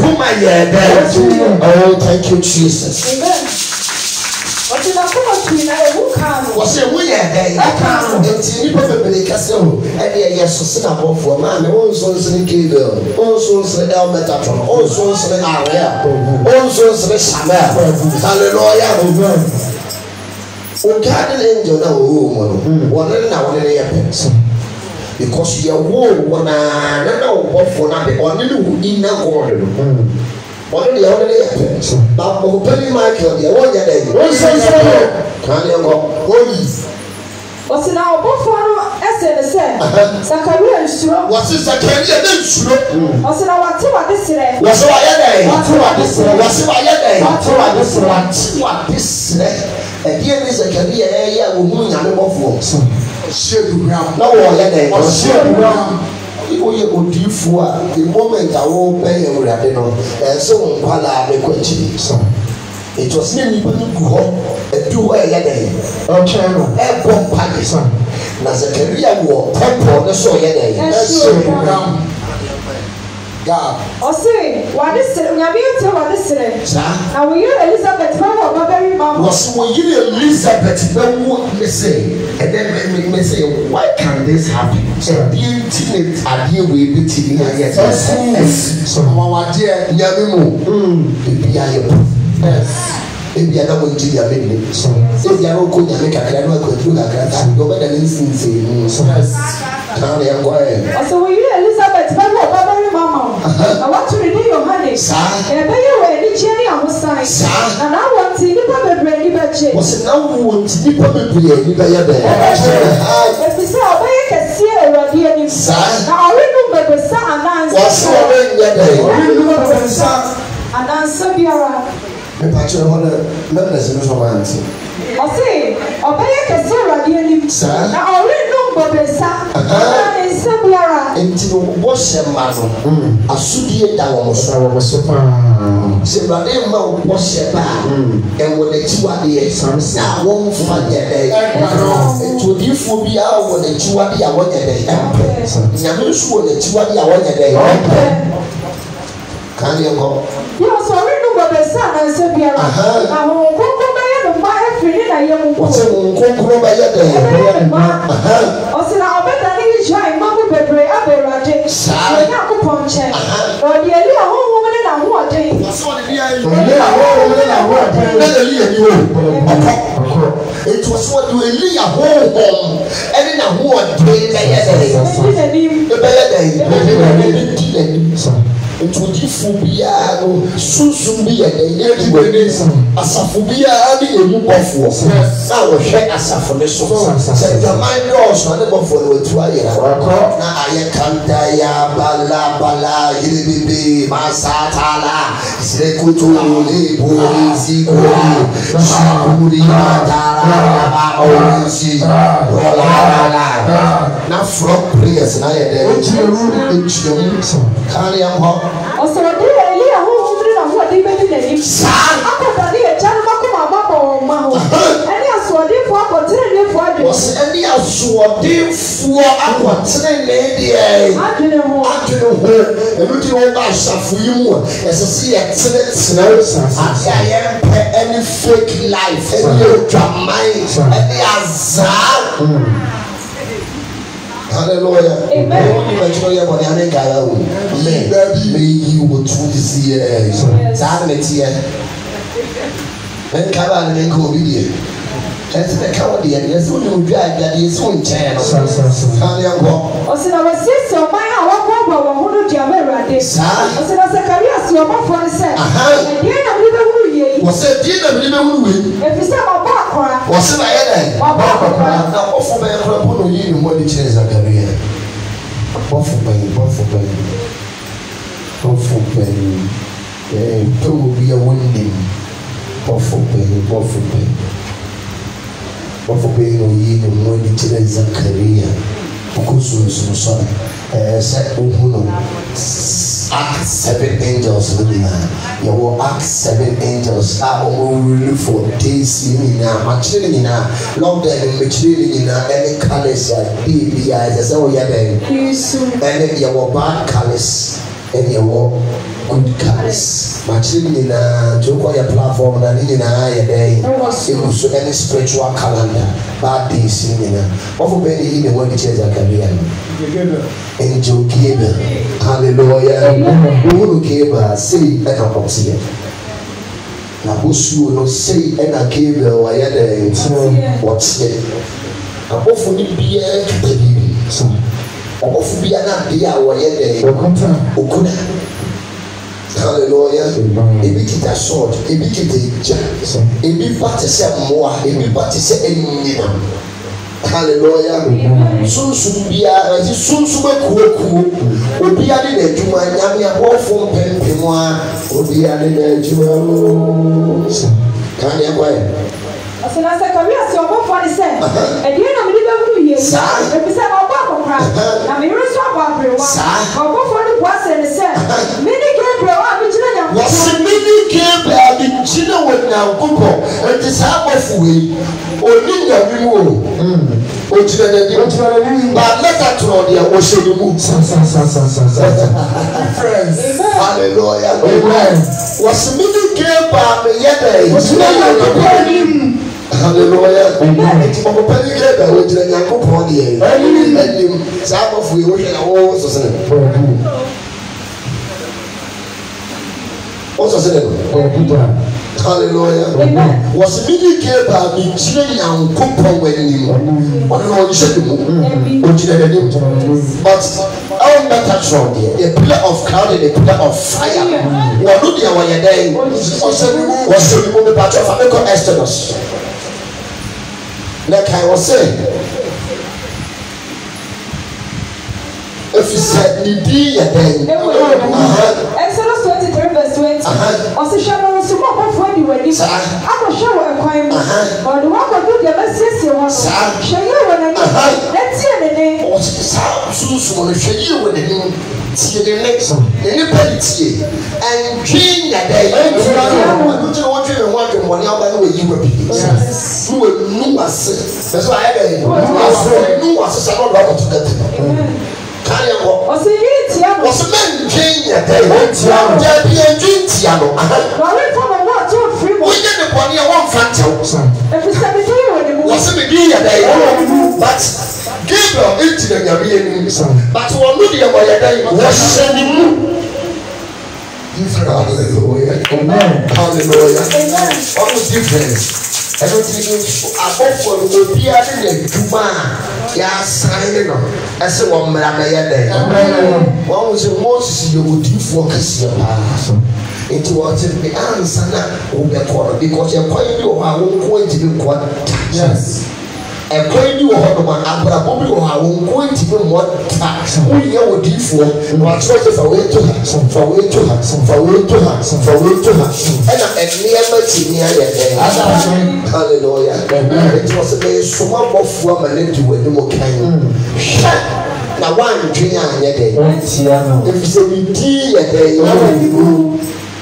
Oh, thank you, Jesus. Amen. Was a way I can't continue to castle, and yes, Singapore for man, also in cable, also in El Metatron, also in area, also in Shamar. Hallelujah. O garden angel now, one and now in the appendix. Because you are one, I don't know what for nothing, or new in the garden. One of the other appendix. Now, Penny Michael, the one day. Can you go? What's in our buffalo? Essay, Zachariah is true. What's this? I can't get it. What's in our two at this day? What's why I day? What's why I day? This and here is a career area with moon and the no one people you would do for the moment I won't pay you with a so it was many people who go do a day. Airport Pakistan. As a career war, temple, the so yeah. Oh, say, what is it? We are being told what is it? Now, we are Elizabeth, very mama. Was when you Elizabeth, no one may say, and then may say, why can this happen? So, being timid, I deal with it. Yes, so, our dear Yamu, yes. If you are not going to your baby, so if you are not going to make a canoe, go better than listening. So, we are Elizabeth, very mama. I want to renew your honey. And pay you any cherry on the side. And I want to see the public ready budget. Was it now want to be public ready by your bed? If we say, I can see a radiant inside. Now, I remember the son and what's already your day? And answer your the patch of members in the answer. I say, I can see a radiant, sir. Now, I remember the son. Into what's a man? A sudie that was so rather more wash a man and when the 2 hours now won't find it would you for me out when the 2 hours I want a day. I'm sure the 2 hours I want a day. Can you go? Yes, I remember the son and said, I won't go by the fire free. I am what's a woman by your day. Also, I'll bet I need to try Mamma Bebre Abbey. I can't punch it. Or the Elia home woman and I want it. It was what you Elia home and in a word day. It would be Fubia, Susum be a day, Asafubia, a new buffalo. Now, share Asafo, said the mind goes on the buffalo to I can't die, Bala, Yibi, Masatala, Sekutu, Libu, Shahudi, now from prayers, and I had a carry on. Also, Elia who what they made in him. I was any assured for our lady. I don't know, and looking over Safu as a sea excellent snows. I am any fake life, any drama, any azar. Hallelujah. Amen. May you will truly see it. Then come on and go video. That's the coward, yes, we will drag that is one chance. I said, I was sister, my hour, who do Jamaica. I said, as a career, so I'm for the set. Was it dinner? If you say my back, was it my head? Now, offer my own you when it is a career. Both for penny. Two be a winning. Both for penny. But for being a year, no need to raise a career. Because son, said, Act 7 angels with me. You will act 7 angels. I will really for days in my children. Long day, my children in any colors, baby eyes, oh, yeah, then. And then you will bad colors, and you will good colors. Yes. Machine na to call your platform na ni na ya day. It was any spiritual calendar. Bad days ni na. What for be in the one church career. Angel Gabriel. Hallelujah. Who Gabriel say I can come see. Na busu no say na Gabriel wa ya day. What's it? Abofo ni bia baby. Abofo bia na dia wa ya day. Okuna. Hallelujah. Ebi kita sword, ebi kita ija, ebi party se moa, ebi party se enina. Hallelujah. Sunsun biara, ati sunsun be kuo. Obi ade na adwuma nyame abofo mpempem a, obi ade na adwuma. Kan ya kwae. Asena se kawia se obofo ni se. Edi na me be hunu ye. Ebi se obo akokra. Na me reso ababrewa. Obofo ni kwa se ne se. Mini Gabriel wa bi jina nyam. Wasi mini Gabriel bi jina wona nkopo. Enti sa abofo yi. Oni nyame mu o. O jina na di. Ba leta to dia o shedi mu. Friends. Hallelujah. Amen. Wasi mini Gabriel me yede. Wasi mini hallelujah. Enti mo pali greda o jira Yakobon de anim sa ba fu wo hwe na wo so sene o so sene hallelujah. Was mini geba bi jira Yakobon anim o no o shede mu o jira anim but our better strong there a pillar of cloud and a pillar of fire wo do dia wo ye dai o se mu me patch of make Exodus. Like I was saying, if you said, "Nidi yadeng," Exodus 23 verse 20. Also, shall we support what when you were this? I will show a crime. Or the one who did the message you want. Shall you when I let's hear the name. What is how soon shall you when the name? See the next anybody and dream that day. I don't know what you want to one out by the way you were people. You will know us. That's why I knew us. I don't know what to get. Can you walk? Was a man dream that day? There be a dream, Tiano. We get the body of one phantom. Was a beginning a day, but Gabriel into the Gabriel, but one look at my day was sending you. Hallelujah. Amen. Hallelujah. Amen. What was difference? Everything above for the be added to man. Yeah, signing on. I said, one man, one was a Moses, you would do for Cassia. It was the answer now because you're quite you are going to be quite. Yes. A quite you are probably going to be what we are with for what choices are way to her, for way to her, for way to her, for way to her, and near the hallelujah. It was a day so much of woman into a new kind. Now, one drink on your day. If you say we tea a day,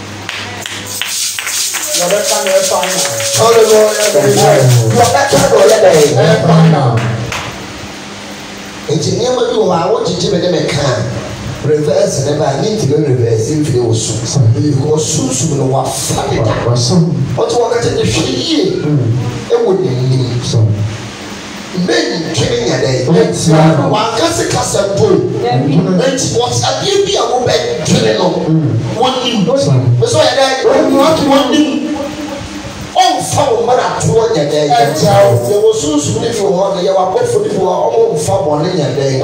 engineer will do I want to give them a can reverse never need to go reverse if they was because soon no what funny what to walk at the tree it would need some men killing a day one cast a class of bull what's a baby a woman killing on one so I oh, for mother to one day, there was so soon if you want, you are both for the own for one in a day.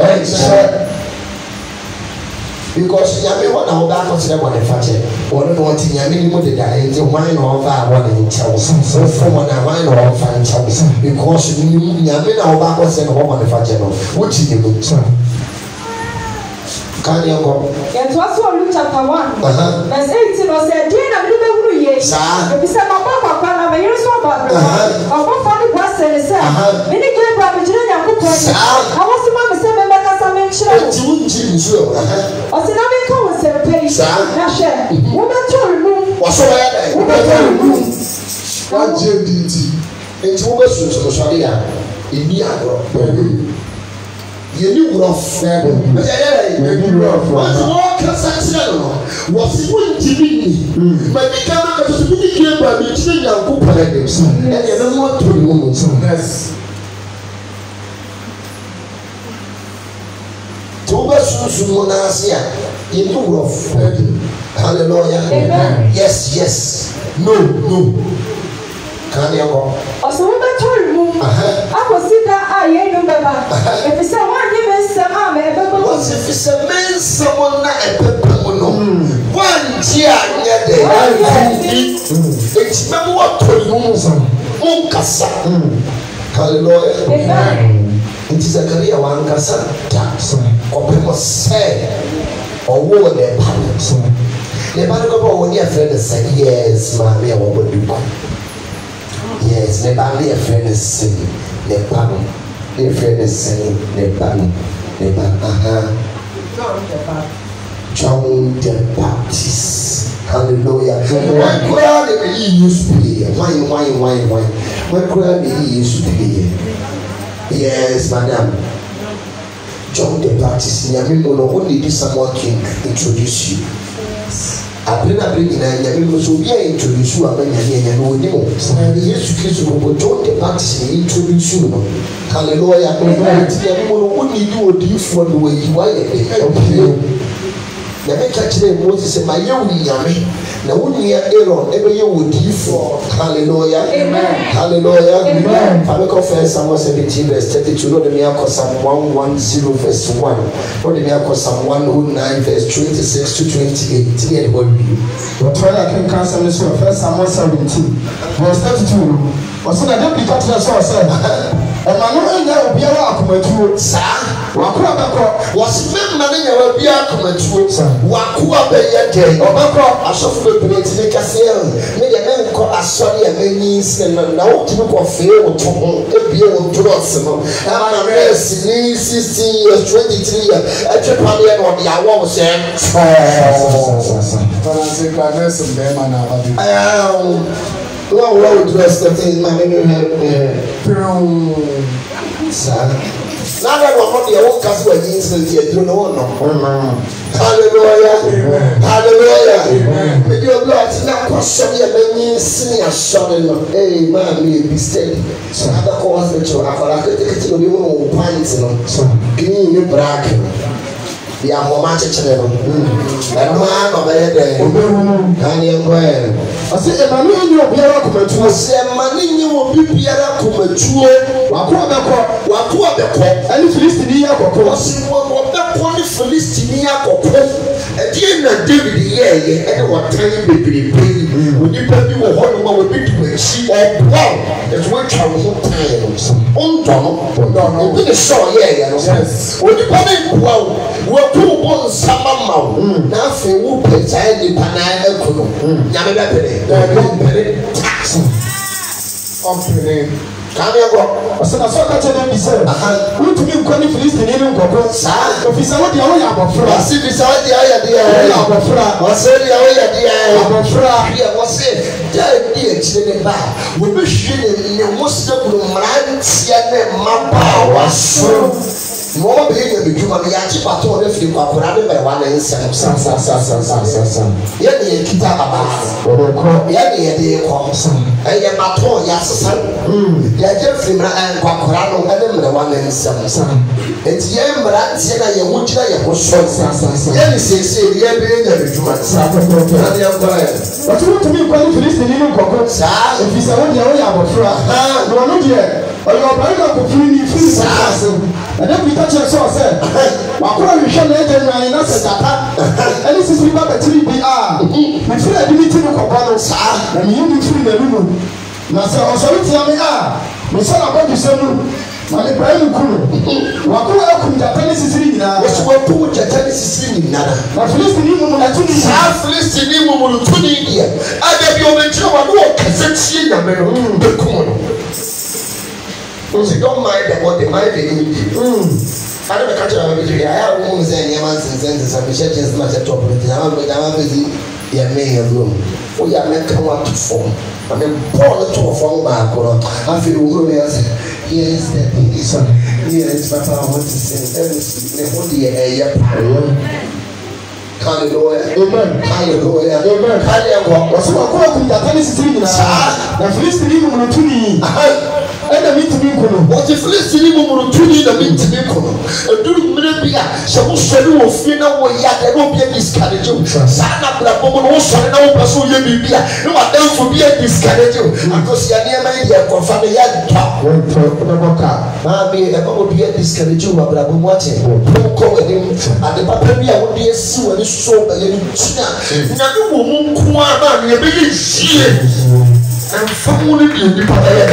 Because Yami want to back on the fatty, or not wanting Yami would die into wine or one in Chelsea, so from one a wine or fine Chelsea, because Yami now back on the woman fatty, which is the book, sir. Can you go? It was Luke chapter 1. Verse 18 was said, Jane, I'm living with you. If you said, my papa, I'm a year so bad. I'll go for the bus and say, many came from Virginia. I was the mother said, I mentioned. I said, I'm in common, said, Page. Nasha, woman to remove. What's all that? Woman to remove. What JDT? It's over soon, so Sharia. In the other. You knew rough. You rough. Once you walk outside, was one TV. My big camera was a big game by the children who played them. And you don't want to remove some. Yes. Toba Susumonasia, you knew rough. Hallelujah. Yes, yes. No. Can you go? Also, what I told you, I was sitting there. I know if it's a one, you may say, "What if it's a man, someone not a pepper? One year, it's never what to lose. Unkasa. Hallelujah. It is a career one casa. Or people say, or war their parents. The Bible when your friend said, yes, mommy, I will do. Yes, the Bible, your friend is saying, the Bible, your friend is saying, the Bible, John the Baptist. Hallelujah. Why could I use to be? Why? Why could I use to be? Yes, madam. John the Baptist, only this someone can introduce you. I bring in a because we are introduced you. I know yes, John the Baptist introduce you. Hallelujah. Only you would do for the way you are. The make actually Moses and my young yummy. Now, wouldn't you ever you would give for? Hallelujah. Amen. Hallelujah. Amen. I look off Psalm 17, verse 32. Not the miracle Psalm 110, verse 1. Not the miracle Psalm 109, verse 26 to 28. Here the word be. But when I can cancel this one, first Psalm 17, verse 32. What's the name of the source? And my name will be a welcome to sir. Wakura was men will be a comment to Wakua Bay, or Bako, a soft plate, make a sale. Many a man call a sorry and means and now to look of fail to be able to loss. And I'm a 16 years, 23 years, a Japan or the hour was saying, well, dressed the thing, my name now that we're not the old castle against the no. Hallelujah. Hallelujah. With your blood, now question your many senior son. Hey, man, be steady. So, I have a cause that you have a little bit of give me your bracket. The Amomatic channel. And man of the and young man. I said, a man in your beer to say, money you will be Pierre Kumatua, Wakua the Cock, and Philistinia was what that point Philistinia Cock. At the end of David, yeah, and what time they be when you put you a whole would be to see all wow. That's what travel times. On Donald, with the show, yes. When you put it wow, we're two summer mouth. Nothing will pay the Panay Econo. Yamada tax. Can you go? I said, I saw that you said, who to be calling Philistine in Coco? If he's out the eye of Fra, see beside the eye of Fra, or say the eye of Fra, here was it. Dear children, we be shooting in the most of the Marantian Mapa was so. More being a human yachi pattern if you are rather by one and some. Yet the kita about Yet the comes and your patrol yasan. Jeffrey and Quacorano and the one and some. It's Yam Rantiana Yamucha Yamushon. Yet say, Yam being a human. But you want to be calling for this in New Coco, if he's a one year of Fra, no, not yet. Or your brother could free and then we touch your source. Wakura Mission Legend and that's a and this is about the 3BR. We feel like we need to look upon and you need to in the room. Now, so also tell me, we saw about the same. My Ibrahim Kuru, Wakura Kunjatanis is in now. What's what put Jatanis is in now? My Philistine Mumutuni, half Philistine Mumutuni here. I gave you a job and walk as a chin and the corner. So don't mind about the mind they need you. I don't catch a video. I have women saying, Yamans and Senses and Michelle much at top of it. I'm busy. Yeah, may have room. Oh, yeah, men come out to form. And then pour the two of form back. I feel women say, yes, that is It's Papa, I want to say, hallelujah. Amen. Hallelujah. Amen. Hallelujah. What's what I'm going to say? The Philistine will to me. And the meat to me. What the Philistine will to me, the meat to me. And do maybe so will feel way yet. There won't be a discourage. Sana Blackwoman also no person will be here. No one else will be a discourage. Because you are near my dear confirm the young top. Mammy, I will be a discourage. But I'm watching. Don't call him. And the papa will be a sewer. So now you won't come out and be and family you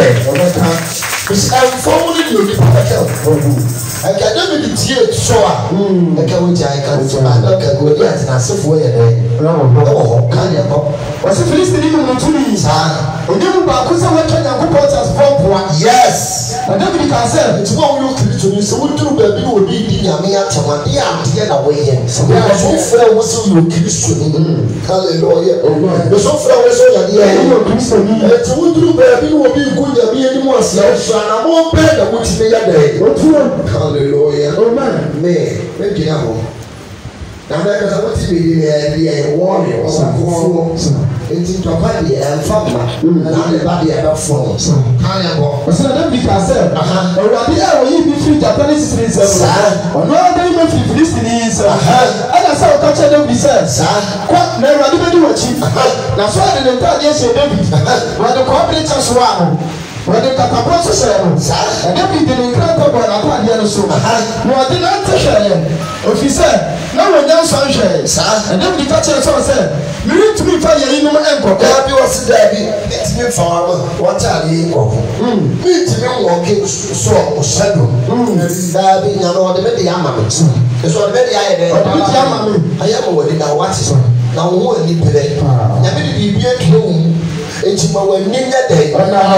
I'm following you. I can never be teared so I can go there and I said, oh, can you go? Was it listening to me, sir? Or never back because I went to the yes. I never can say it's what you to me. So, what do baby will be in your mere time? They are together away. So, fair was you Christian. Hallelujah. The so fair was your Christian. It's what do baby will be good. Be more self. I'm more better which they are there. Hallelujah. Amen. Maybe now. Now, because I want to be a warrior or something. It's into a body and family. And the body and the phone. So, don't be concerned. Already, I will be free Japanese citizens. Or no, they may be listening. And I saw a culture don't be said. Quite never do a chief. Now, so I didn't tell you, David. When the cooperations were. When the Cataposa said, and then we didn't grant up on a party and so. No, I did not tell you. If he said, no one else sunshine, and then we touch it, so I said, you need to be fire in my ankle. God, you was there, it's me for what are you? Meet me walking so shadow. There being an ordinary amateur. It's already I am already now. What is now? Who need to be? Never be here. It's my ninja day.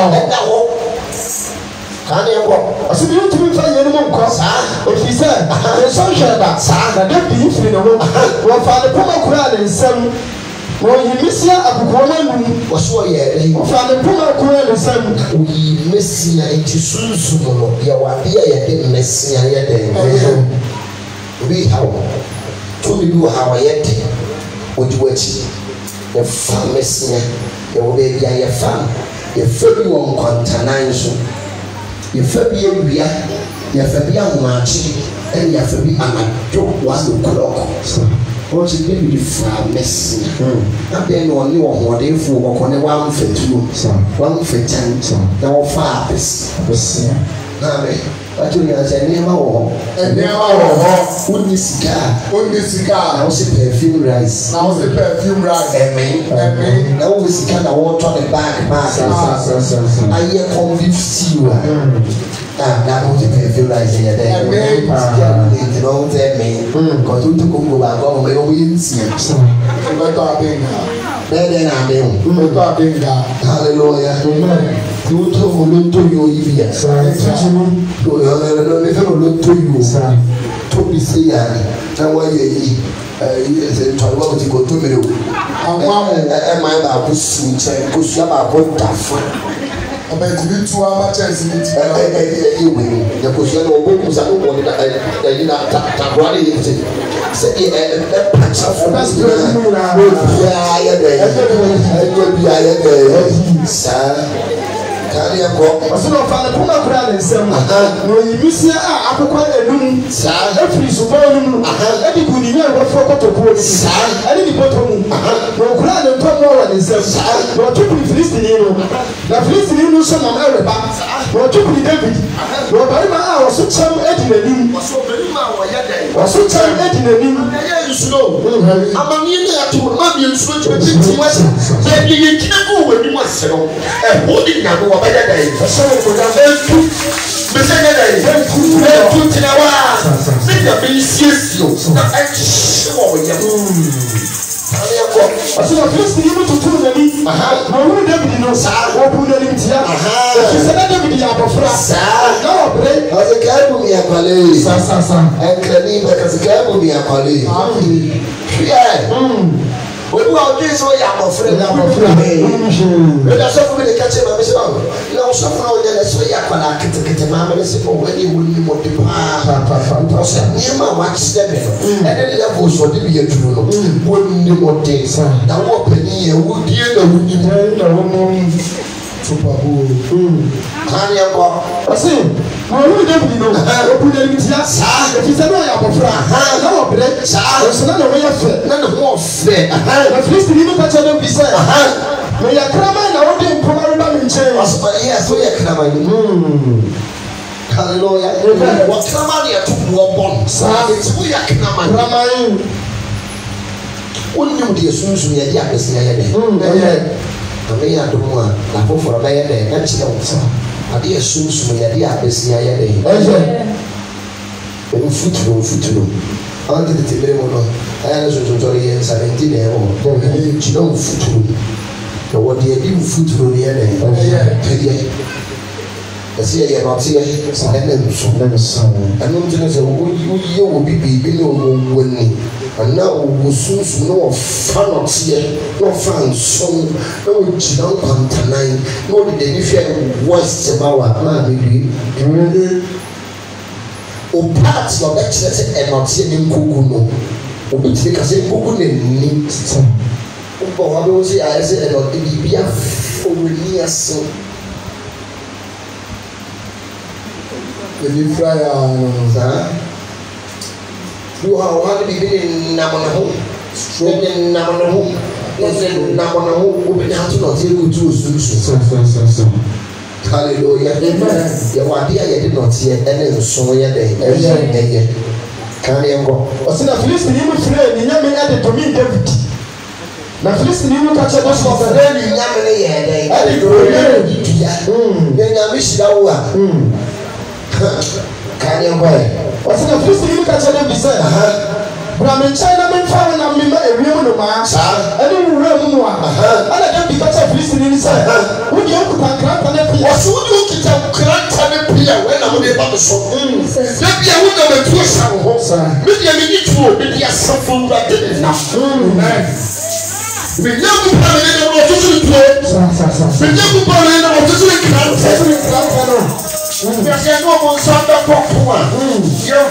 Can you walk? I said, you to be flying anymore, cause if he said, the sunshine that I don't be in the room. Well, Father Puma Kuran and some. Well, you miss ya a woman was so yet. Father Puma Kuran and some. We miss ya into soon. You are here, you didn't miss ya yet. We have to do how I yet would you watch the famous. You will be a fan. You feel you on Continental. You feel you be a match, and you have to be a joke 1 o'clock. What you give you from messing? I've been on you on what they for on 1 for 2, 1 for 10, now 5 is. But you are a name and never only cigar, now see perfume rice, now the perfume rice, and now we see kind of water on the back. I hear convinced you. That was the perfume rice in your day. You know, tell me, because you took over my home, my wins. Then I'm in. Hallelujah. You told me to you, yes. Look to you, sir. To be seen, and why you try what you go to me. And my babu soon said, because you are about that. I bet you 2 hours in it. The question of books I don't want that. Say, carry a walk. I said, Father Puma Crown and some. No, you miss ya. I could quite a room. Every suburban. Every good year of Foko to put. I didn't put home. No crown and Tom Warren and some. No, to be Philistine. The Philistine, some of Arab. No, to be David. No, but I was so charmed in the room. Was so charmed in the room. Slow. I'm a millionaire to love you so much. Then you can't go when you must say, and holding now. So for the first 2 I said, first thing you to do the meat. I will never be no sad or put a limit here. She said, I never be up of France. No, break as a guy will be a colleague. And Cleaning because a guy will be a colleague. Yeah. Obu a odi so ya amofre na amofre. Me da so me de ka che ma me se ba. Na o so na o de so ya kwa na kete ma me se ko we ni woni mo de pa. O se ni ma wa chi de me. E de level so de bi eturu no. Woni mo de sa. Da wo pani ye wo die na woni na woni. Super Bowl. Kani yako. Asi, wọ́n dé bi no. Open the media. Sa. If you say no ya bofra. Na wo bre. Sa. So na wo ya fe. Na wo fe. Na Christ ni no catch them be say. Me ya krama na wo dey mpoma ba me nche. Aso ya so ya krama ni. Hallelujah. What krama ni atu wo bon. Sa. It's wo ya krama. Krama ni. Wonni mu de sunsun ya di apese ya de. Kami ya dumwa na foforo ba ya de na chile wo. Ade sunsun ya di apese ya de. Futuro. Antes de ter mo ela so tutorial 17 ne o. Chile futuro. Na wo de di futuro ne ya de. Asi ya no tie sa na nso. Anu tene se wo ye wo bibi ne wo woni. Ana wo sunsun no fa no tie no fa nso no wo china kwantanan no de ni hwe west bawa na bibi o part no be chere se enotie ni nkuku no o be chere ka se nkuku ne ni o bo wa be o se a se enotie bibi a o ni aso ni fry za you are one be in Namonaho, straight in Namonaho, in Namonaho, open out to not hear to so. Hallelujah. Your idea did not hear any so yet. Can you go? Or send a Philistine in friend, in Yaman added to me, David. Now, Philistine in catch a bus of a very Yaman, I did go. Then I wish that can you go? What's the first thing you catch them be said? But in China, men found a member a real no man, I don't know. I don't be catch a first thing inside. Would you put a crack on the pier? Would you get a crack on the pier when I'm about to show? Maybe I would have a two son. Maybe I need to be a suffering that did enough. We never put in a rotation to it. We never put in a rotation to it. Yes, I know on Sunday Pokuma. Young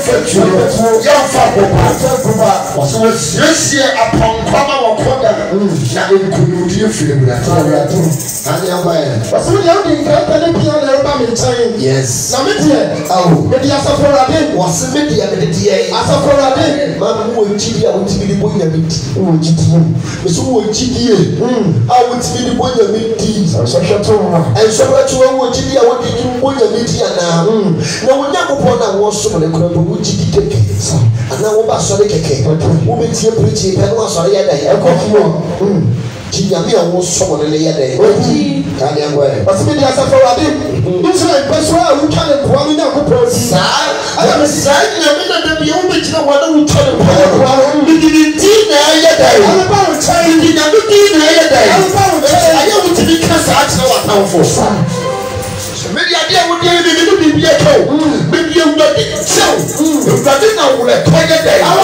Fabba. So this year upon Kama or Koda. Now in Kudu film that. And you're buying. But so you're doing that in time. Yes. Now, oh, but the Asafora was a media. Asafora, Mamma would GD, I would be the boy a bit. Oh, GD. But so would GD. I would be the boy a bit. And so much would GD, I would be the boy a bit. Na wo nya popo na wo so le kro bo jidi keke ana wo ba so le keke wo be tie preach pe no so ya dai e ko fu ti ya mi wo so le ya dai ka dia ngwa e o se bi asa for ade Israel peswa wo twa le kwa mi na ko po sa ala sa nya mi na de bi wo be tira wo na wo twa le kwa mi di ti na ya dai ala ba wo chai di na mi di na ya dai ala ba wo chai ayo wo ti bi ka sa tira wa ta fo maybe I didn't want to be a cow. Maybe you got it. So, if I didn't know what I call it,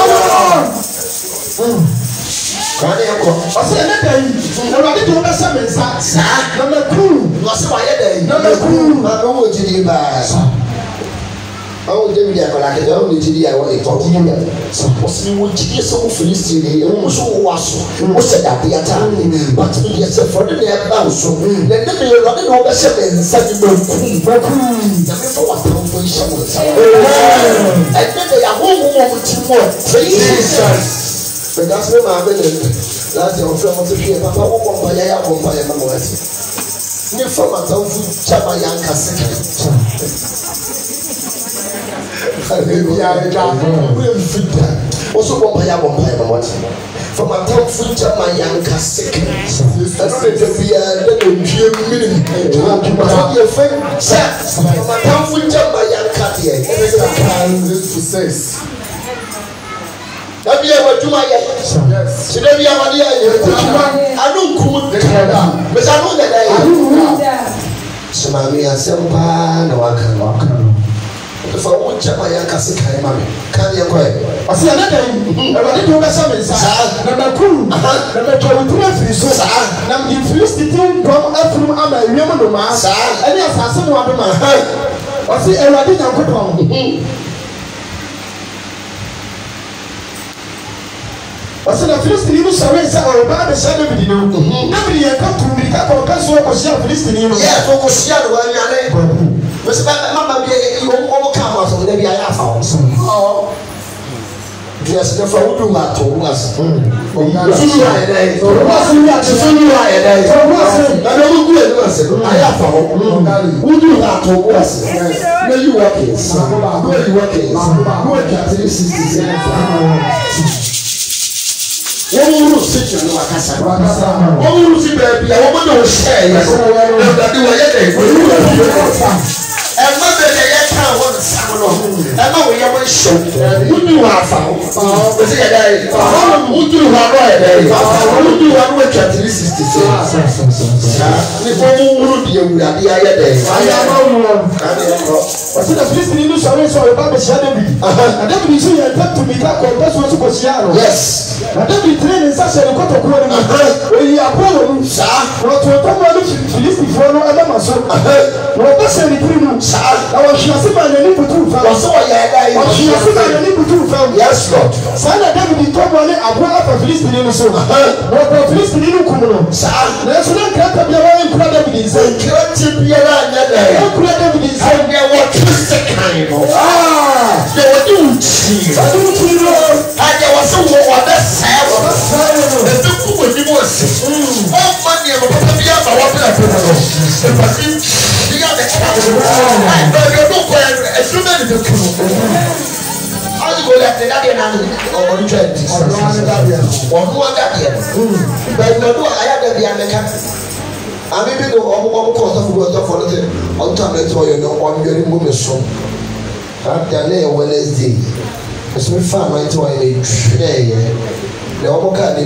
can you go? I said, I didn't know something. Number two, what's my day? Number two, I don't want to be bad. I will do the like the only GD I want to talk to you. What's the one GD so Philistine? Almost all was that the attack. But yes, for the day about so. Then they are running over 7 such a queen. Never for what confirmation was. And then they are home with more. Jesus. But that's what my village. That's your friend of the year. Papa, what by a mama. Near from a town food, Chabayanka second. Also, from a town food, my young sick. I don't know if we are your friend, from a town food, my young cat here. Maybe I will do my yes. Today we are I don't cool, but I know that I so, Mammy, I said, no, I can't walk. If I want to my young cousin, can you go? I see another. I didn't know something. Number two. Number two. So, now you feel the thing from after I'm a woman of my side. And yes, I said one of my heart. I see everything I'm good on. I said, the Philistine surrender or bad the side of the video. Nobody come to me, or pass over Philistine. Yeah, focus here when you're there. But Mamma, you won't come out of the maybe I have found. Oh, yes, the phone to my told us. I don't have found. Would you have told us? Where you working? Where you working? Where you 60 One will sit in Wakasa. One will sit there, a woman will say, that you are yet. And mother, they can't want to sound. And now we have a show. Would you have found? Would you have right? Would you have worked at 360? Before you would be a day. I said, at least you saw about the shadow. And then we see a to me that that's what was Yaro. Yes. And then we train in such a quarter quarter. We are problems, sir. What to come out of this before no other muscle. What was anything, sir? I was just about the need to do. Yes, Lord. Sana David told me I brought up a Philistine so. What a Philistine Kumo. Sir, there's no cat of your own product. It's a cat of your own product. It's a what is the kind of there were two cheese. I don't know. And there was some more that sad. The two would be more sick. All money of a Pavia, but what I put on the Pacific. The other and you look as soon as you how you go left the Guardian or the trend or who are Guardian? But no, I have the American. I may be the one cause of work for the on time that's why you know on your woman strong. After Wednesday, it's very fun right to a tray. The Omoka, the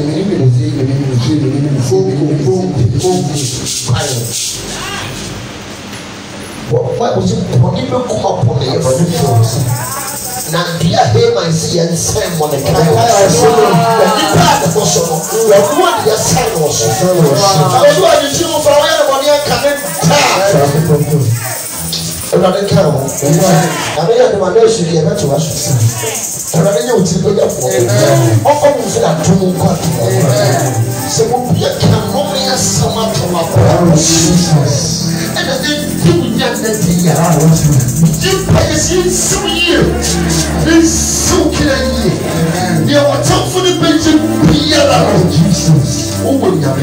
what was it? What did you come up on the now, dear, hear my see and send on the car. I saw you part of us. What your son was. I was going to do for everybody. I can't another cow. I may have the mandation here to us. And I know to put up for almost that 2 quarters. So, we can only ask some of our Jesus. And I didn't do that. You pay so you. This so can you are tough for the bench and be around Jesus. Oh,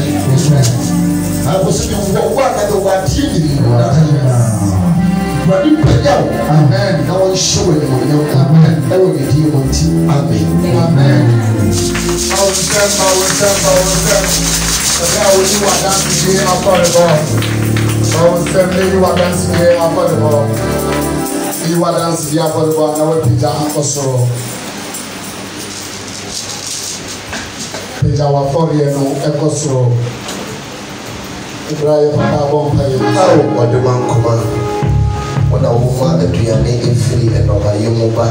I was in one of the what you but you pay out. Amen. Now I show you. Amen. I will get you on team. Amen. Amen. I will stand. Now you are dancing here after the ball. I will stand. You are dancing here after the ball. You are dancing here after the ball. Now we put our apostle. Put our forehead no apostle. Ibrahim Papa Bompay. Oh, what the man command. When a woman that we are making free and over you move back.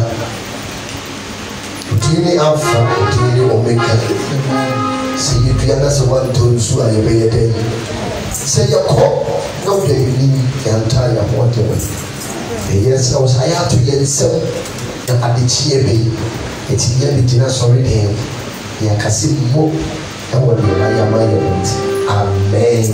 Tini Alpha, Tini Omega. See you to another one to Sua, you pay a day. Say your call, no day you leave the entire waterway. Yes, I was hired to get some at the Chiebe. It's the end of sorry name. Yakasim Mo, and what you are my Amen.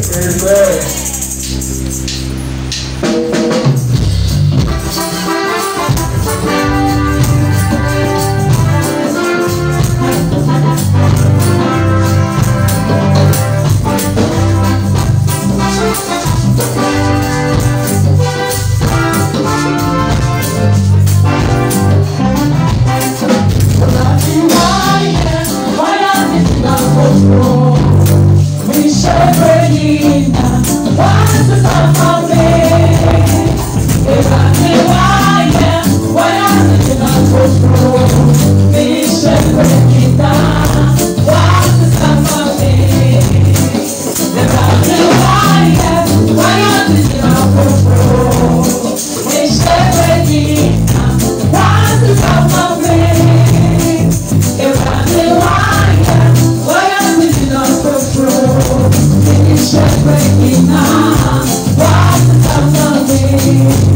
Why breaking now. What's the sound of me?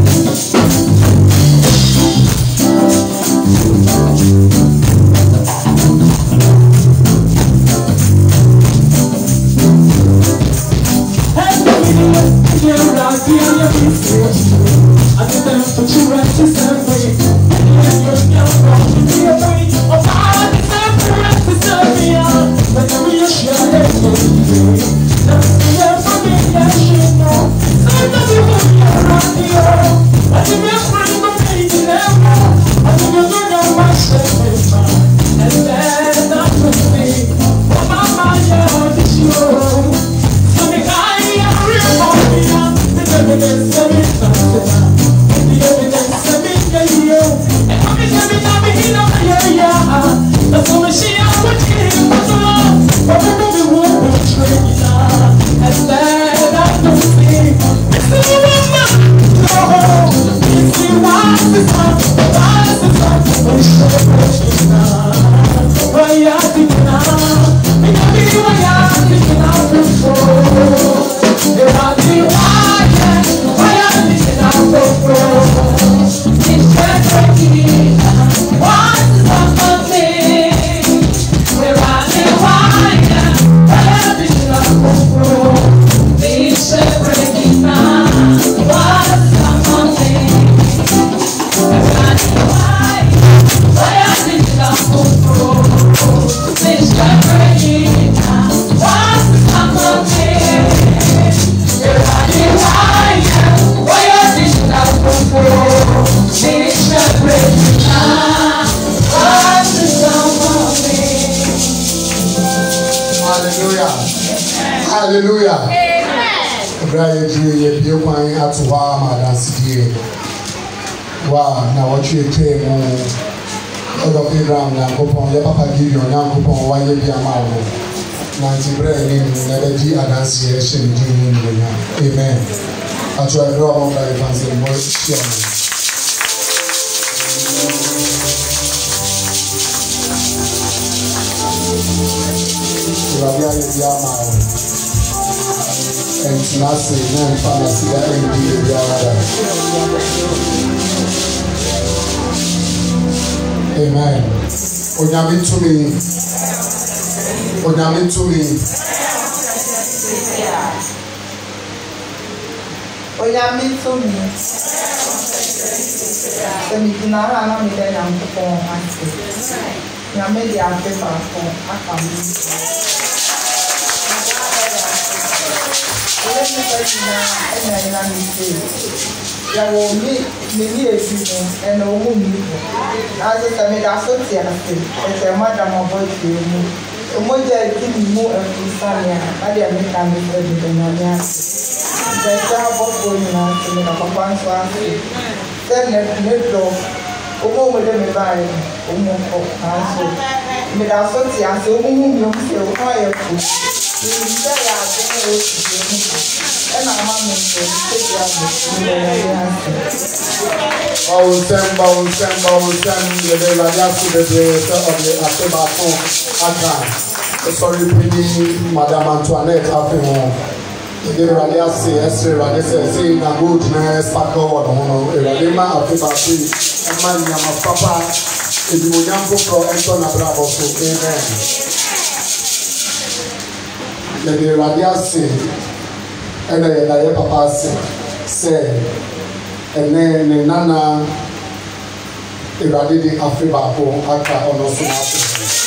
I did them put you right to serve me. And you're wrong to be afraid of how I deserve the right to serve me. But the reassure it for me. Nothing else for me, yes, you know. Some of you will be around here. I think you're free from me to never. I think you're going to my service. And then not with me. For my mind, yeah, this you. So me I am real for me. Evidence of it, the evidence of it, yeah. And I'm just having yeah. That's what she has with him, but we will be one train, and then I don't see. It's the woman, no. It's the one that's up, we should now. Why are you now? Because why are you now before? There are the Hallelujah. Amen. Brian, you point out to Madam City. Wow, now what you came on other program, now upon your papa give you now upon why you be a man. Nancy Brian, never do an association. Amen. I try to draw on by fancy more chairman. And nothing, no fantasy that will be the other. Amen. Onyame to me. Onyame to me. Onyame to me. Semi dinara na mi dey am ko ati. Nyame dey ate ba ko akam. Let me tell you now, and I say, there will be many people and no woman. As I made a foot here, it's a madam of boy to you. A mother giving more of Lusania, I didn't make a mistake in your hands. The job of going on to make a papa answer. Then let go. O with them by also. Made a foot here, so whom you feel quiet. Sorry, Madame Antoinette, happy home. The Radia says, Radia saying a good nurse, Paco, Radima, happy party, and my Yama Papa, if you would jump for Anton Abravo, amen. The Radia say, and the Papa say, and then Nana, the Radidi Afriba, Aka, or no.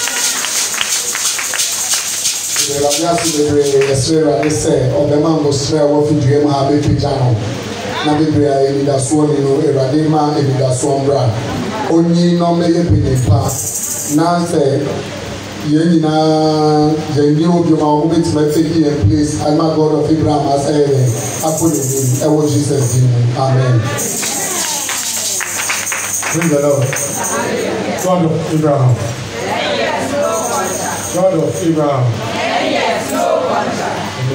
The Radia say, or the man was fair, what you dream, have a pijano. Nabibria, in the swan, Radima, in the swan bra. Only no may be the past. Now say, Yenina, the new of your movement, my thinking and place, I'm a God of Abraham, as I put it in, I was Jesus. Amen. Praise the Lord. God of Abraham. God of Abraham. No wonder.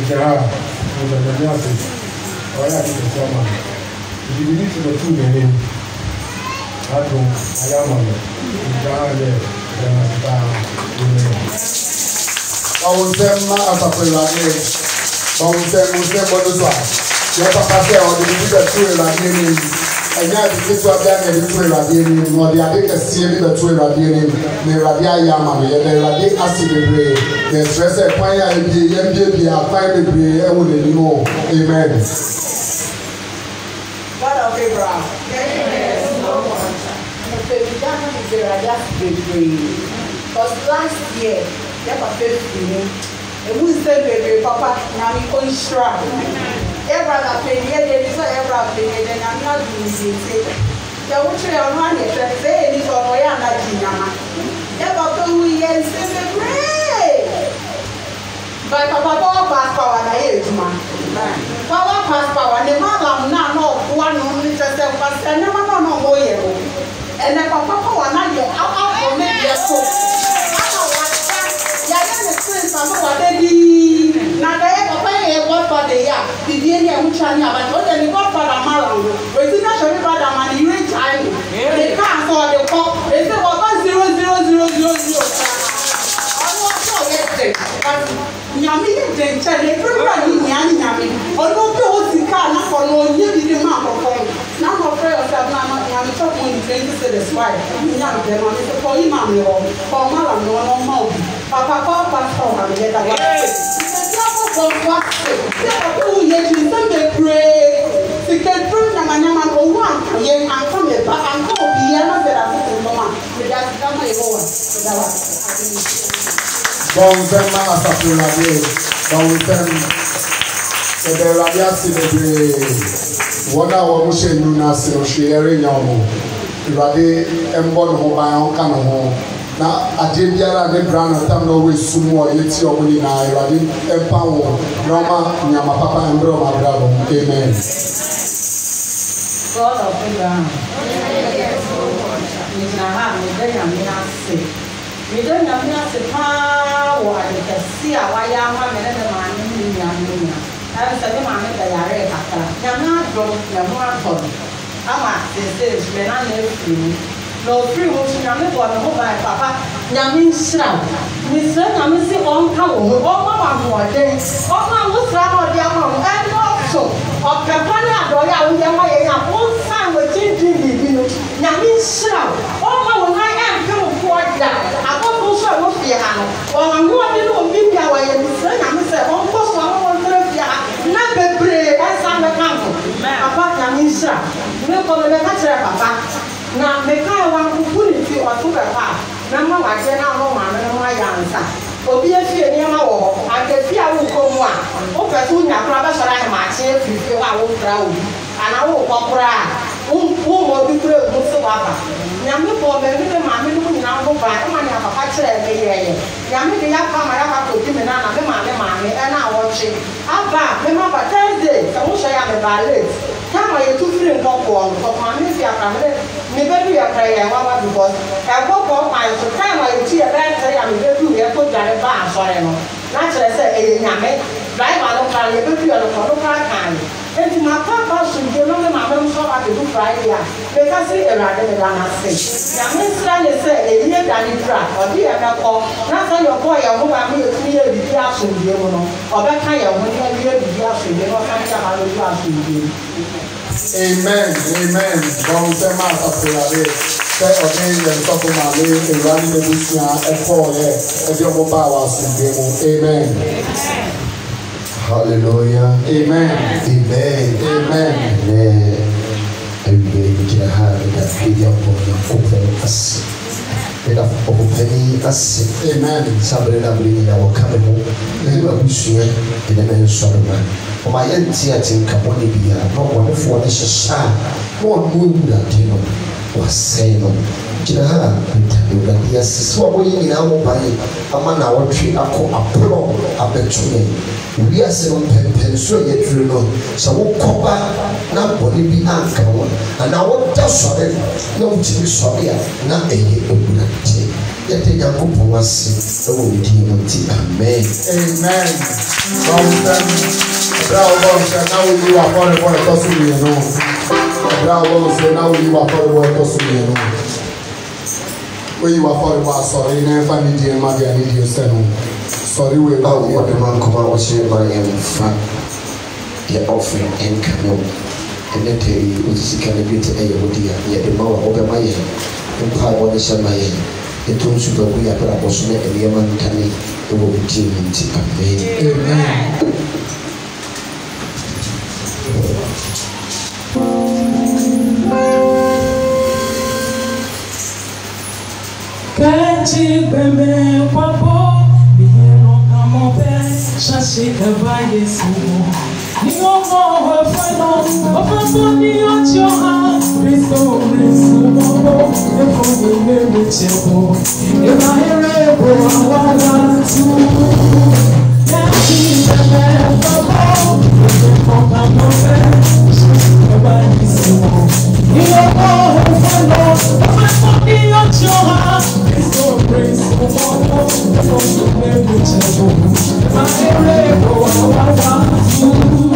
If you need to go through the name, I am I was there as a prayer. Bọ́n sẹ́ bọ́dọ̀ sọ à. Yẹ papa sẹ́ ọ̀dẹ̀ bíbí bẹ̀ tó ìrọ̀lẹ́ ní ẹ̀yìn. Ẹ̀yìn àdìsí tó abẹ́ àmì ẹ̀dí tó ìrọ̀lẹ́ ní ẹ̀yìn. Ọ̀dẹ̀ adé kẹsí ẹ̀dí bẹ̀ tó ìrọ̀lẹ́ ní ẹ̀yìn. Ní ìrọ̀lẹ́ ayé àmà mi yẹ ìrọ̀lẹ́ asì bebree. Yẹ tẹ̀sẹ̀ kwan yà ebi yẹn bí ebi àkwan bebree ẹ̀wọ̀ lè nínú. Amen. God of Abraham. Because last year, there was a feeling. And we said, baby, Papa, now we can shrub. Abraham paid, yeah, Abraham paid, and I'm not doing it. The witcher on one is a fair, it's on Oyana Gina. Never go, we and say, great. But Papa passed power, and I age, man. Power passed power, and the mother now, one only just a pass, and never know more. And then Papa, one night, I'll make your soul. What they did. Now they have a godfather here. The DNA which I know, but what the godfather Malang. But it's not sure about the money you reach time. They can't afford the pop. They say, well, 00000. I want to get it. But Yami didn't tell you, everybody Yami. Although those who can't afford no, you didn't mark of home. Now, I'm afraid of that. I'm talking to the swine. Young them, I'm for him, for Malang, no more. Papa, Papa, get away. From what? Yes, you can pray. You can pray. I'm one. Yes, I'm coming back. I'm going to be another. We just come over. Bọ́ǹsẹ̀ máa ṣàfihàn bọ́ǹsẹ̀ ẹ̀dẹ̀ ìrọ̀lẹ́ àti ìbẹ̀rẹ̀ wọ́n náà wọ́n mú ṣe ìlú náà sí oṣù ẹ̀rẹ́ ìyàn ọ̀hún ìrọ̀lẹ́ ẹ̀ ń bọ́ ní wọn báyọ̀ ń kà ní wọn na adé biara ne brand tam na ɔwɔ esu mu ɔyɛ ti ɔmo nyinaa ìrọ̀lẹ́ ɛmpa wọn na ɔma nyama papa ɛmbrɛ ɔmo abira wọn amen. God of Abraham. Nina ha mi dɛ nyame ase. Mi dɛ nyame ase paa wɔ adekɛse a wayɛ ama mi ne maame ne nyame nya. Ɛyɛ sɛ ne maame da yare kakra. Nyame adɔm na mu atɔ no. Ama sese mɛ na na efiri mu. Na ofiri mu nso nyame bɔ ne ho ban papa. Nyame nhyira wo. Mesrɛ nyame si ɔnka wo ho. Ɔma ma ahoɔden. Ɔma wo sra na ɔde ama wo. Ɛno so. Ɔpɛpa ne adɔre a woyɛ ma yɛ yɛ ɔnsan wɔ kyinkyin biribi no. Nyame nhyira wo. Ɔma wo nan ɛmpe wo foɔ da. Akɔfo nso a wɔfie ha no. Ɔnanoɔde ne obi bi a wɔyɛ mesrɛ nyame sɛ ɔnkɔ so a wɔntena fie ha. Na bebree ɛsan bɛka nko. Papa nyame nhyira. Mekɔ no bɛka kyerɛ papa. Na meka wankuku ne fi ɔto bɛpa a. Na ma wakyɛ na ɔno maame no ho ayɛ ansa. Obi efie nneɛma wɔ hɔ. Akafi a wokɔ mu a. Wopɛ so wonya kora bɛsɔre ahemaakye afiri fie hɔ a wokora obi. Anaa wokɔ koraa a. Womma obi kora egu so waba. Nyame bɔ baabi ne maame no mu nyinaa ho ban. Ɛma nea papa kyerɛ me yɛyɛ. Nyame de yɛaka ama yɛaka kɔdi me nana me maame ɛna awɔkye. Aba mema ba Thursday sɛ wohyɛ yɛ a meba late. Kama yɛ tu firi nkɔkɔɔ no kɔ maame fi akamere me bɛdu yɛ kora yɛ wawa because ɛkɔkɔɔ kwan so kama yɛ tu yɛ bɛyɛ tɛrɛ a me bɛdu yɛ kɔ dware ba asɔre no na kyerɛ sɛ ɛyɛ nyame driver no kora yɛ bɛdu yɛ no kɔ no kora kan enti ma papa sundie no me maame nso abɛdu Friday a bɛka se Awurade me da n'ase nyame nsira ne sɛ ɛyɛ dane dura ɔde yɛ bɛkɔ na sɛ yɛ kɔ yɛ ho ba me yɛ tumi yɛ bibi asundie mu no ɔbɛka yɛ ho ne yɛ bibi asundie no ɔka ne yɛ ma no du asundie mu. Amen, amen. Bọ́ǹsẹ̀ máa ṣàfihàn sɛ ɔde yɛn nsɔfo maame Awurade ne busua ɛkɔɔ yɛ ɛde ɔmo ba wɔ asomdwe mu amen. Hallelujah. Amen. Amen. Amen. Amen. Gyina ha ɛda fidi abɔ Nyankopɔn ase. Ɛda ɔbɔpani ase. Amen. Sabere na abere nyinaa wɔka me ho. Ɛde abusua ɛna me nsɔre ma. Ɔma yɛnte ate nkabɔ ne biara na ɔbɔnefoɔ no hyehyɛ a na ɔno awurade no wasɛe no. Gyina ha Awurade yɛsese wɔ wɔyɛ nyinaa ho ban ama na wɔtwe akɔ aporɔ abɛto yɛn. Wiase no mpɛmpɛnso a yɛduru no sɛ wokɔba na bɔne bi anka ho anaa woda sɔre na wotumi sɔre a na ɛyɛ Awurade. Yɛde Nyankopɔn ase ɛwɔ wo din mu nti amen. Amen. Ɛbrɛ a wɔbɔnsɛ na woyi w'afɔrebɔ ɛtɔ so mmienu. Ɛbrɛ a wɔbɔnsɛ na woyi w'afɔrebɔ ɛtɔ so mmienu. Woyi w'afɔrebɔ asɔre na ɛfa ne die ma deɛ ne die sɛ no. Sorry, we are what the man come out was saying by fact. The offering and camel. And then tell you what is going to be to a dear, yet the mother over my head. And power on the sun my head. The two super we are perhaps met a Yaman Tani, the woman Jimmy. Amen. Kachi bebe papo, bihero kamope, shashi kabaye sumo. Ni omo wafano, wafano ni ochoha, riso mo, efo ni mebe chebo, eba erebo awala tu. Kachi bebe papo, bihero kamope, shashi kabaye sumo. Ni omo wafano, wafano ni ochoha. Praise the Lord, for the very table. My hero, I want you.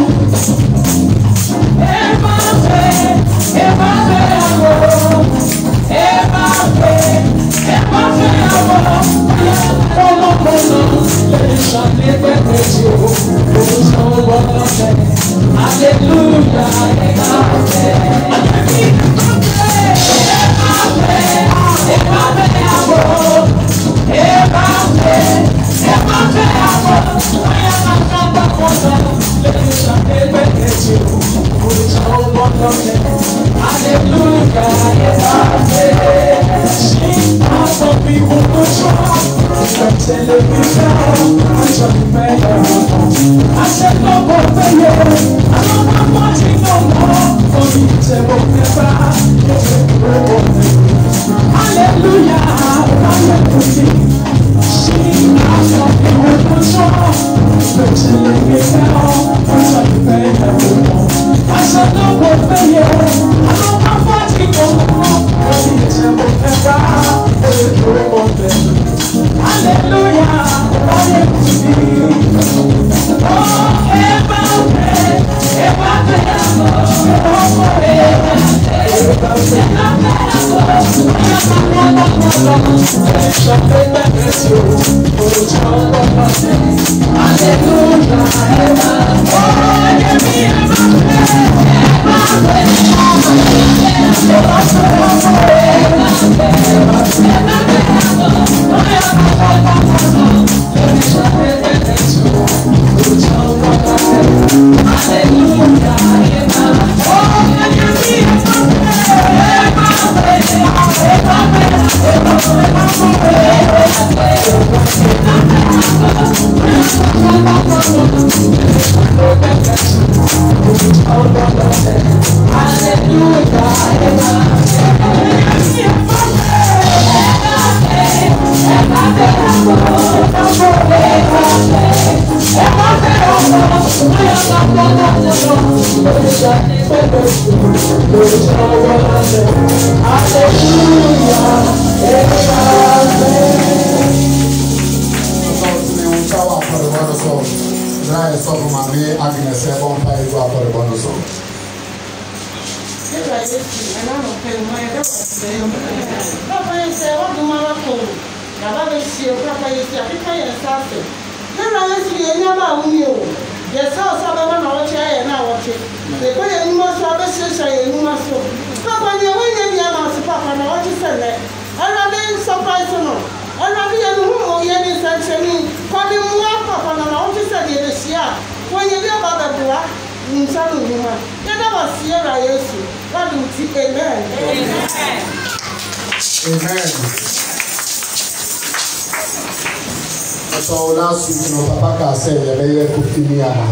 So last week, Papa said, "You may put me a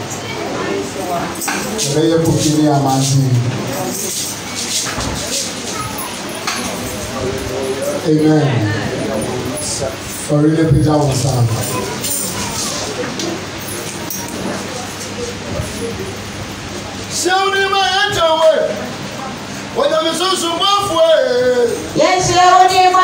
man." Amen. For really, please, I want some. Show me my answer. What am I so smart for? Yes, you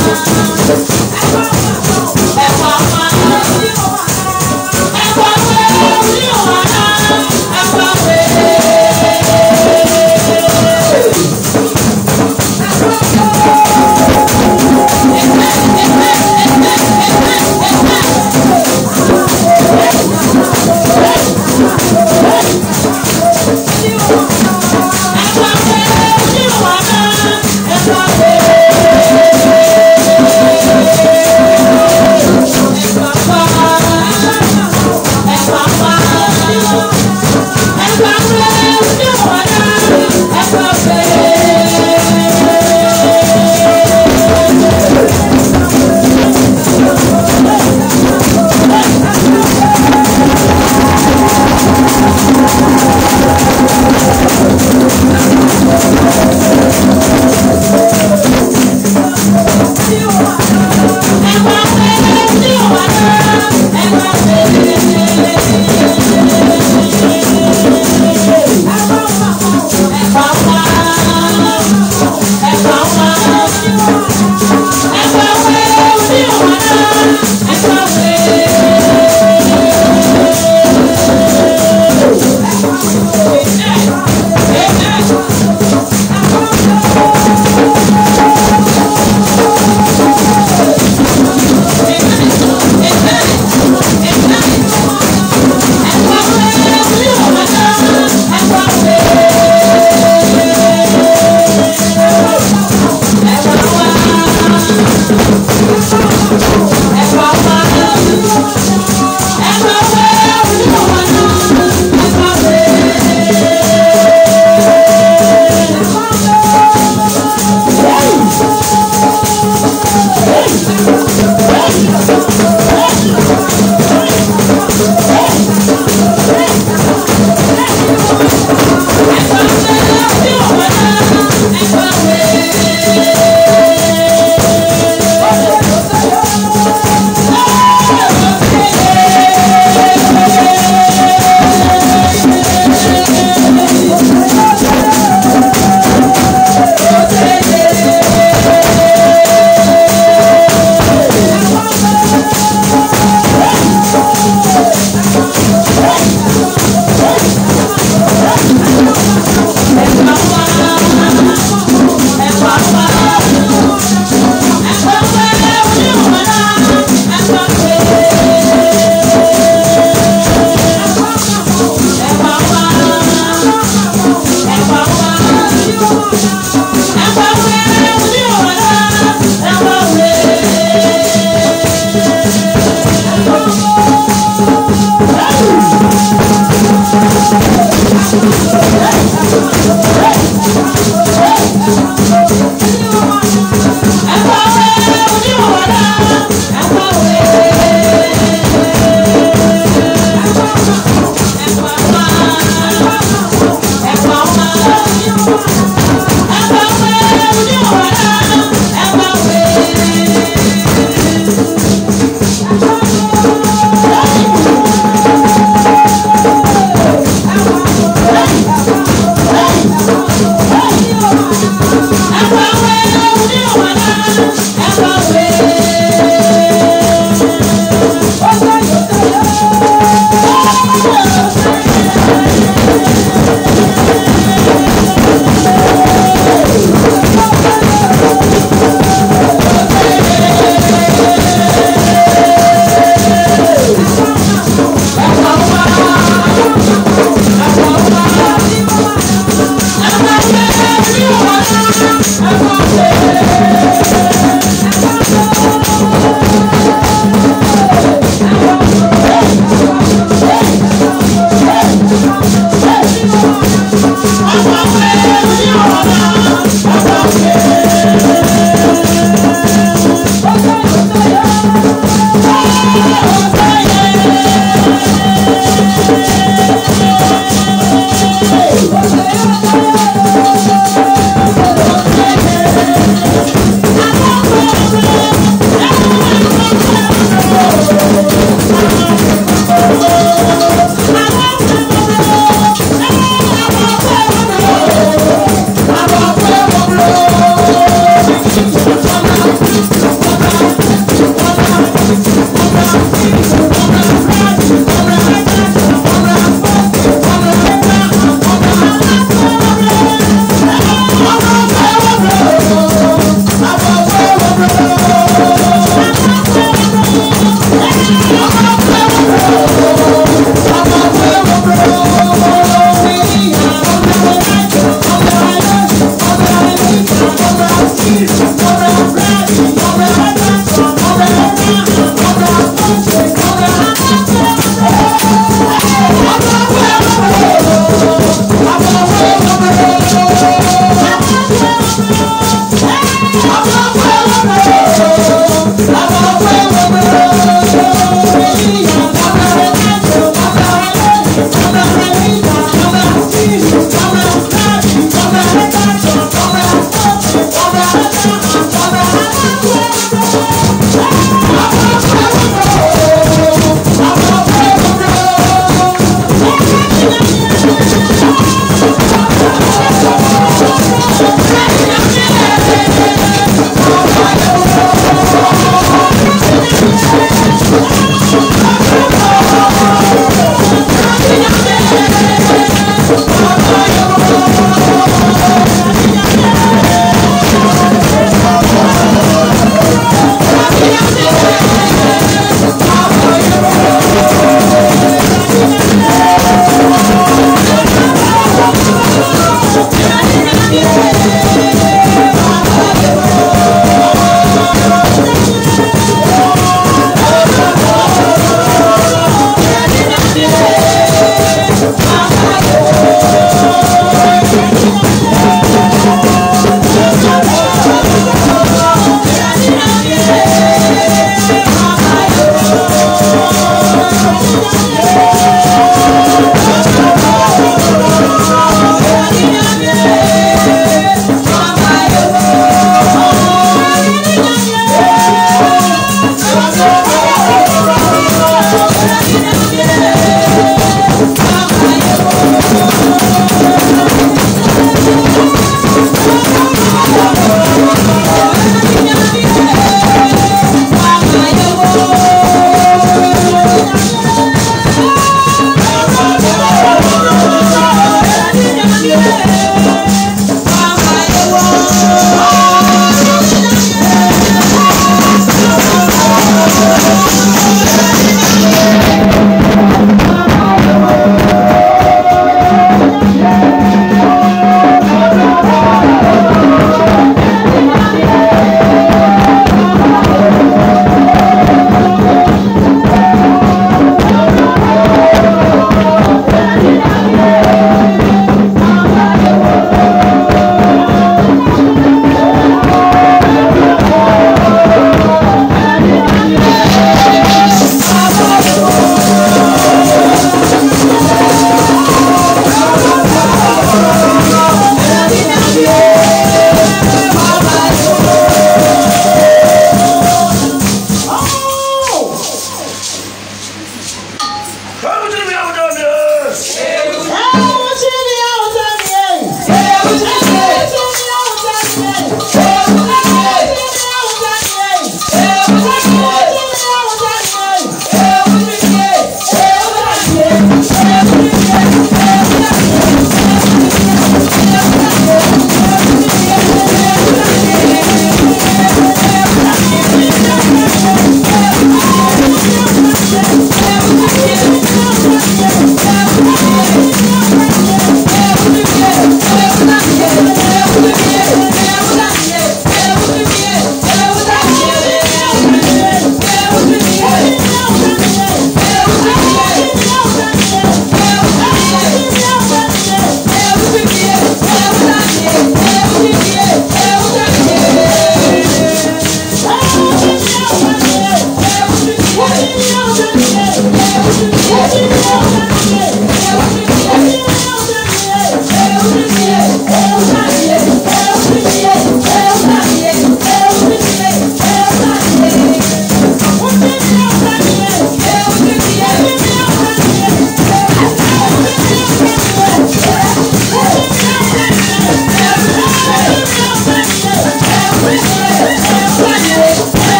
Ever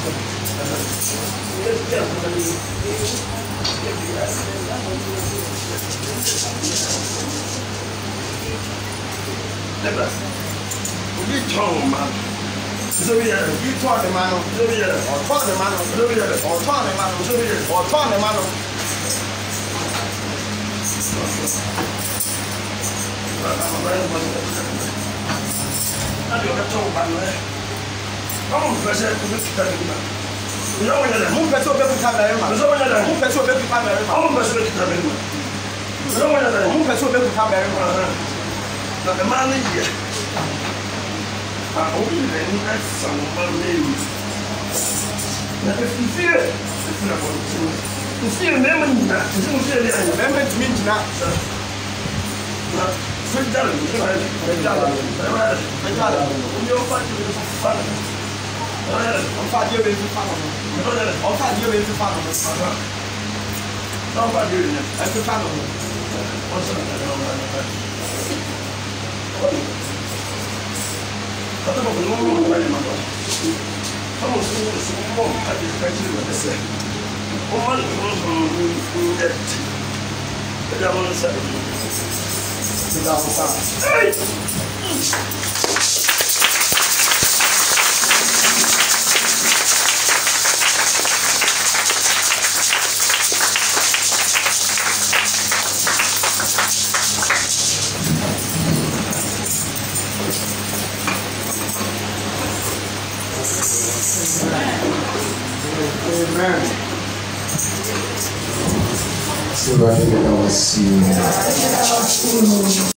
Never. We told man. So we are. You told the man. So we are. Or told the man. So we are. Or told the man. So we are. Or told the man. I don't know what I'm going to do. Who person be put camera man? Who person be put camera man? Who person be put camera man? Who person be put camera man? Na the man here. I only let someone live. Na if you fear, if you want to, you fear them na. You fear them to me na. Na federal, federal. You fight with fun. On va dire les femmes. On va dire les femmes. On va dire les femmes. On se Amen. So I think I was seeing.